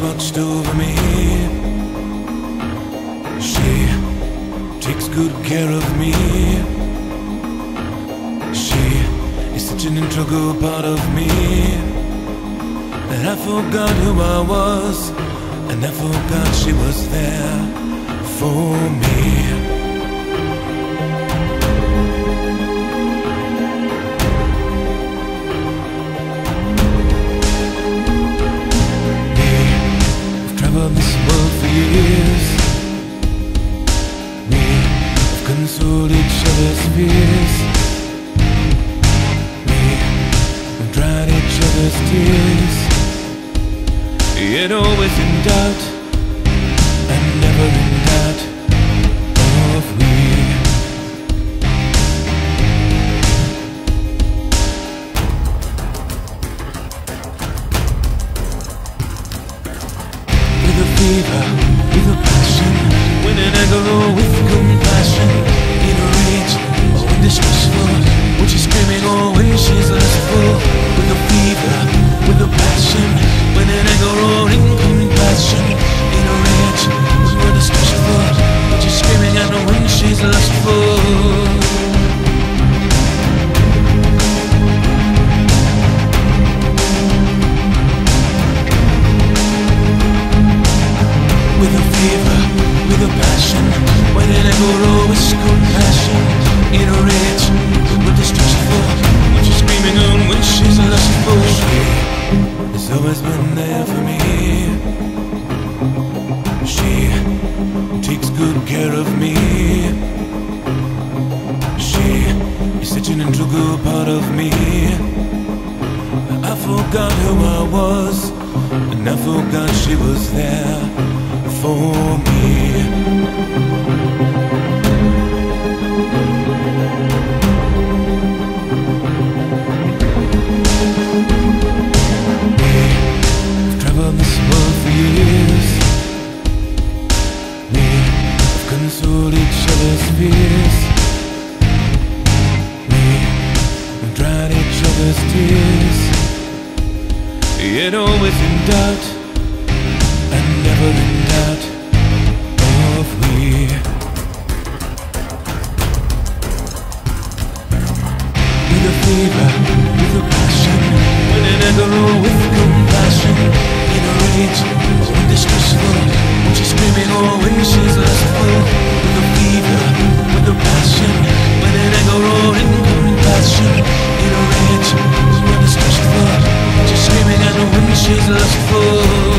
watched over me. She takes good care of me. She is such an integral part of me that I forgot who I was, and I forgot she was there for me. This world for years, we've consoled each other's fears, we've dried each other's tears, yet always in doubt, and never in doubt of we. With a fever, with a passion, when an aggro with compassion, in a rage or when distressful, when she's screaming or when she's lustful. With a fever, with a passion, when an aggro in compassion, in a rage when we're distressful, when she's screaming and when she's lustful. With a fever, with a passion, when an aggro is compassion, in a rage, when we're distressful, when she's screaming and when she's lustful. She has always been there for me. She takes good care of me. She is such an integral part of me. I forgot who I was, and I forgot she was there for me. We've traveled this world for years. We've consoled each other's fears. We've dried each other's tears, yet always in doubt, and never in doubt of we. With a fever, with a passion, when an aggro with compassion, in a rage or when distressful, when she's screaming or when she's lustful. With a fever, with a passion, when an aggro in compassion, in a rage or when distressful, when she's screaming and when she's lustful.